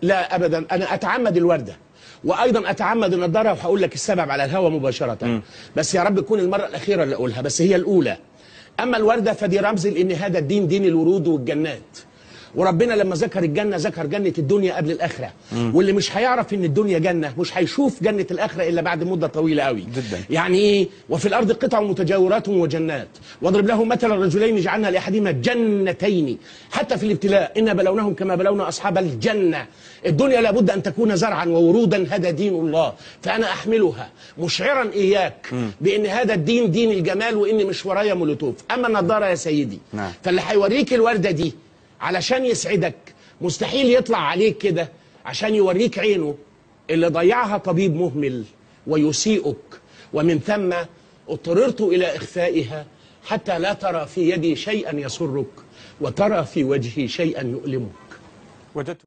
لا ابدا، انا اتعمد الورده وايضا اتعمد النضاره، وهقول لك السبب على الهوا مباشره. بس يا رب تكون المره الاخيره اللي اقولها، بس هي الاولى. اما الورده فدي رمز لان هذا الدين دين الورود والجنات، وربنا لما ذكر الجنه ذكر جنه الدنيا قبل الاخره. واللي مش هيعرف ان الدنيا جنه مش هيشوف جنه الاخره الا بعد مده طويله قوي جدا. يعني ايه؟ وفي الارض قطع متجاورات وجنات واضرب له مثلا رجلين جعلنا لاحدهما جنتين. حتى في الابتلاء ان بلوناهم كما بلونا اصحاب الجنه. الدنيا لابد ان تكون زرعا وورودا، هذا دين الله، فانا احملها مشعرا اياك بان هذا الدين دين الجمال، وان مش ورايا مولوتوف. اما النضاره يا سيدي فاللي هيوريك الورده دي علشان يسعدك مستحيل يطلع عليك كده عشان يوريك عينه اللي ضيعها طبيب مهمل ويسيئك، ومن ثم اضطررت إلى إخفائها حتى لا ترى في يدي شيئا يسرك وترى في وجهي شيئا يؤلمك.